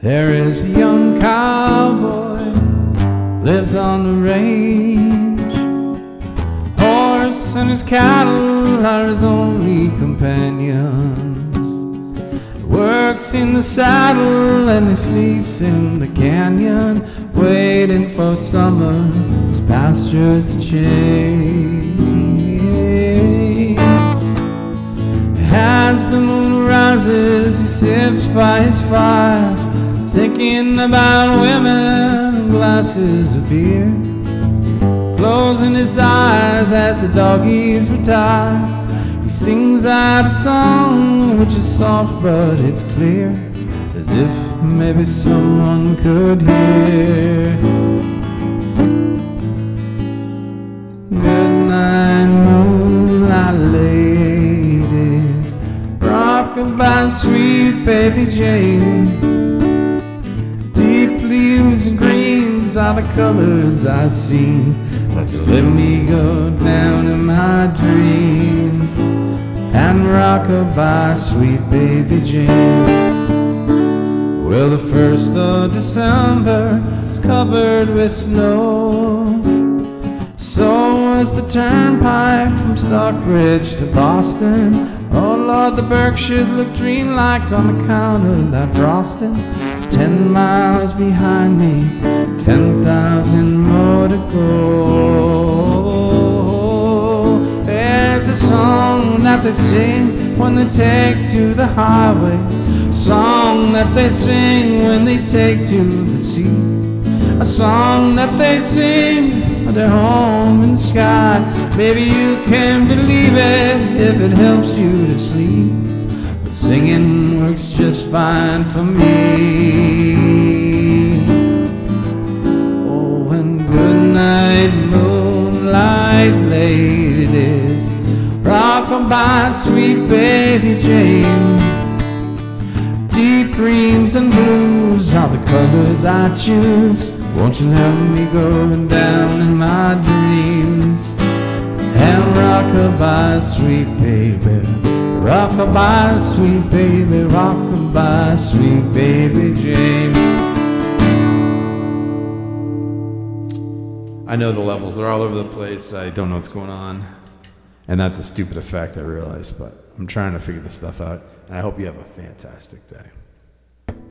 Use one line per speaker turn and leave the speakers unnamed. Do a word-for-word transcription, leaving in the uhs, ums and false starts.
There is a young cowboy, lives on the range. Horse and his cattle are his only companions. Works in the saddle and he sleeps in the canyon, waiting for summer, his pastures to change. As the moon rises, he sits by his fire, thinking about women and glasses of beer. Closing his eyes as the doggies retire, he sings out a song which is soft but it's clear, as if maybe someone could hear. Good night, moonlight ladies, rock-a-bye, sweet baby Jane. Deep blues and greens are the colors I see, but you let me go down in my dreams and rock-a-bye, sweet baby Jane. Well, the first of December is covered with snow. So was the turnpike from Stockbridge to Boston. Oh Lord, the Berkshires look dreamlike on account of that frosting. Ten miles behind me, ten thousand more to go. There's a song that they sing when they take to the highway, a song that they sing when they take to the sea, a song that they sing when they're home in the sky. Maybe you can believe it if it helps you to sleep, but singing works just fine for me. Oh, and good night, moonlight ladies, rock-a-bye, sweet baby Jane. Deep greens and blues are the colors I choose. Won't you let me go down in my dreams and rock-a-bye, sweet baby, rock-a-bye, sweet baby, rock-a-bye, sweet baby Jane. I know the levels are all over the place. I don't know what's going on, and that's a stupid effect, I realize, but I'm trying to figure this stuff out, and I hope you have a fantastic day.